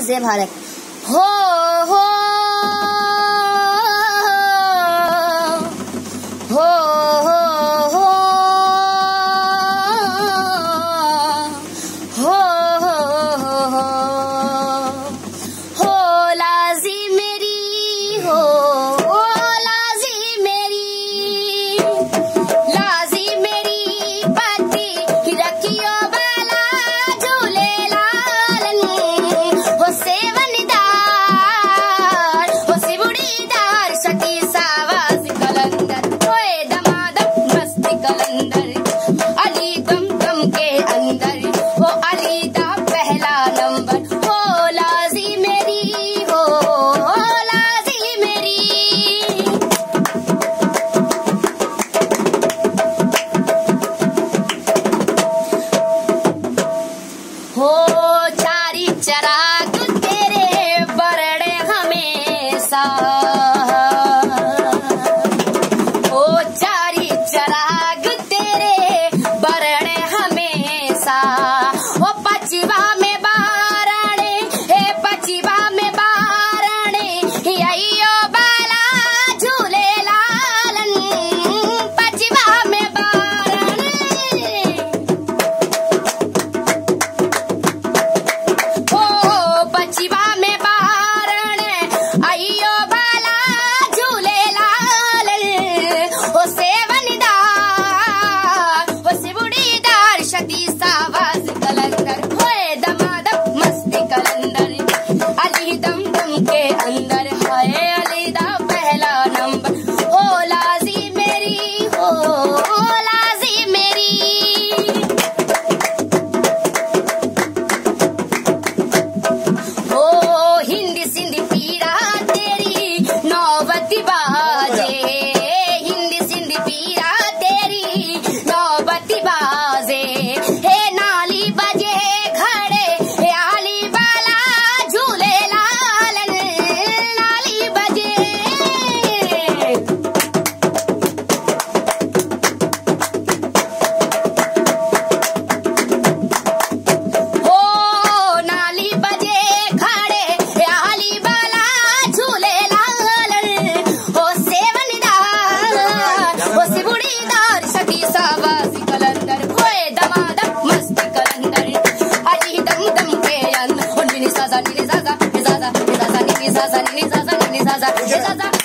वंदे भारत। हो हो हो हो हो हो हो लाजी मेरी हो लाजी मेरी पति रखियो बाला झूले लालन हो सेवनदार हो सिबुड़ीदार सती सावास कलंदर होए दमादम मस्ती कलंदर अली दम दम के अंदर वो अली दा पहला नंबर हो लाजी मेरी हो लाजी मेरी। हो चारी चराग तेरे बरड़े हमेशा हो चारी चराग तेरे बरड़े हमेशा हो पचिवा में बारणे हे पचिवा में बारणे अयो बाला झूले लालन पचिवा में बारणे ओ पचिवा में बारण अयो बाला झूले लाल ओ सेवनदार ओ सिबुड़ीदार सती सावास कलंदर होए दमादम मस्ती कलंदर अली दम दम के अंदर है अली दा पहला नंबर ओ लाजी मेरी हो लाजी मेरी। हो हिंदी सिंधी पीरा तेरी नौबती बाजे हिंदी सिंधी पीरा तेरी नौबती बाजे हे नाली बजे घड़े हे आली बाला झूले लालन नाली बजे। हो नाली बजे खड़े आली बाला झूले लालन हो सेवनदार हो सिबुड़ीदार सती सावास कलंदर होए दमादम मस्ती कलंदर अली दम दम के अंदर हो नी सा नी सा नी सा नी सा नी सा नी सा नी सा नी सा